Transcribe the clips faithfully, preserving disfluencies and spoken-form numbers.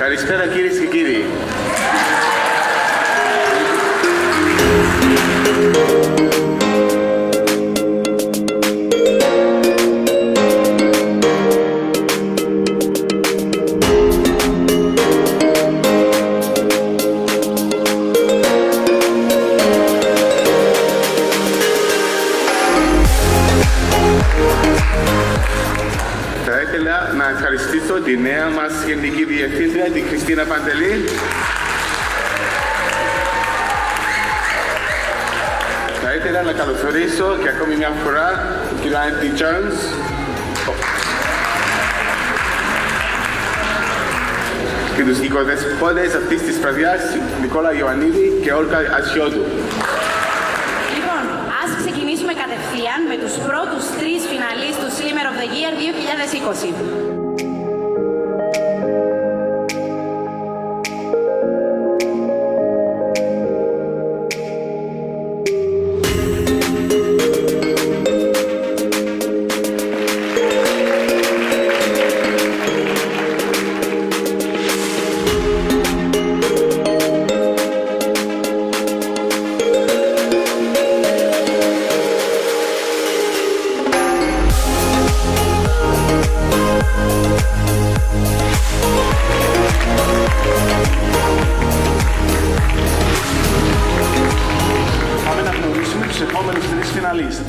Καλησπέρα κυρίες και κύριοι. Θα ήθελα να ευχαριστήσω τη νέα μας Γενική Διευθύντρια, την Χριστίνα Παντελή. Θα ήθελα να καλωσορίσω και ακόμη μια φορά την κυρία Andy Jones και τους οικοδεσπότες αυτής της βραδιάς, Νικόλα Ιωαννίδη και Όλγα Ασιώτου. Λοιπόν, ας ξεκινήσουμε κατευθείαν με τους πρώτους τρεις φιναλίστ του Slimmer of the Year δύο χιλιάδες είκοσι. Πάμε να γνωρίσουμε τους επόμενους τρεις φιναλίστ.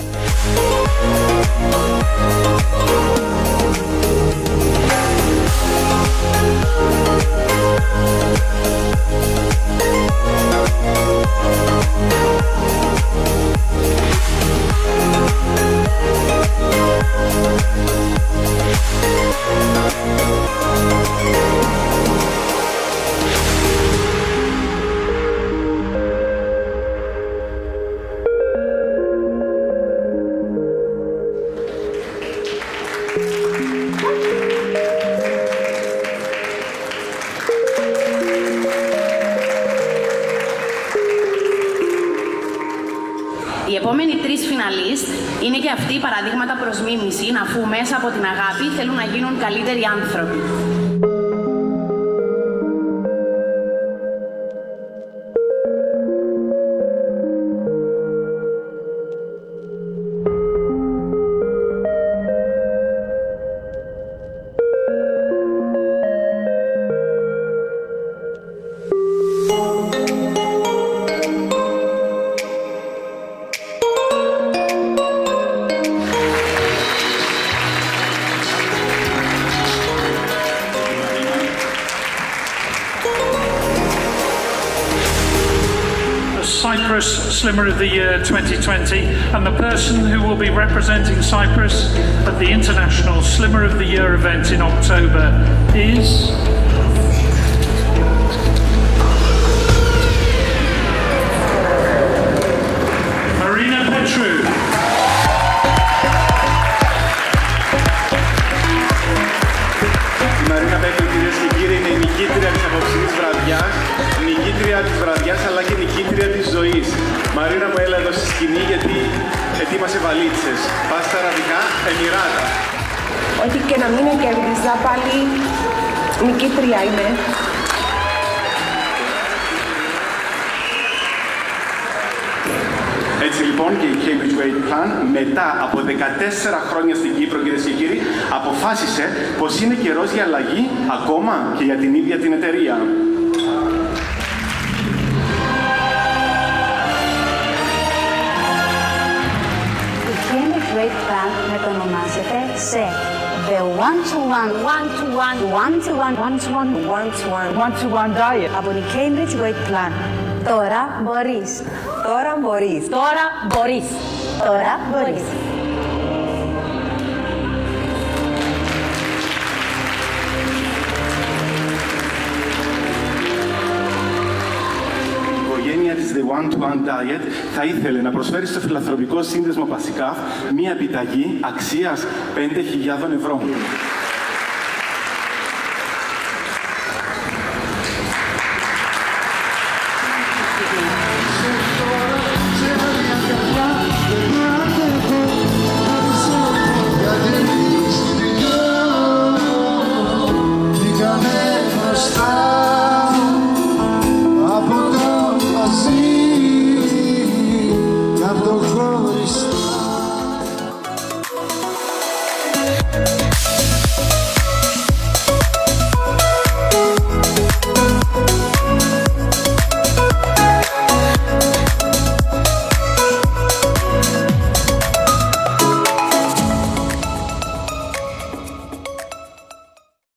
Οι επόμενοι τρεις φιναλίστ είναι και αυτοί παραδείγματα προς μίμηση, αφού μέσα από την αγάπη θέλουν να γίνουν καλύτεροι άνθρωποι. Cyprus Slimmer of the Year twenty twenty, and the person who will be representing Cyprus at the International Slimmer of the Year event in October is Marina Petrou. Η Μαρίνα Πέτρου, κυρίες και κύριοι, είναι η νικήτρια της απόψινής βραδιάς, νικήτρια της βραδιάς αλλά και νικήτρια της ζωής. Μαρίνα μου, έλα εδώ στη σκηνή γιατί ετοίμασε βαλίτσες. Πας στα αραβικά, Εμιράτα. Ό,τι και να μην κέρδιζα, πάλι νικήτρια είμαι. Έτσι λοιπόν και η Cambridge Weight Plan μετά από δεκατέσσερα χρόνια στην Κύπρο, κυρίες και κύριοι, αποφάσισε πως είναι καιρός για αλλαγή ακόμα και για την ίδια την εταιρεία. Η Cambridge Weight Plan μετονομάζεται σε The One-to-One One-to-One One-to-One One-to-One One-to-One One-to-One Diet από την Cambridge Weight Plan. Τώρα μπορείς. Τώρα μπορείς. Τώρα μπορείς. Τώρα μπορείς. Η οικογένεια της The One-to-One Diet θα ήθελε να προσφέρει στο φιλανθρωπικό σύνδεσμο Πασικάφ μία επιταγή αξίας πέντε χιλιάδες ευρώ. Canemos μπροστά από το μαζί και από το χωριστό.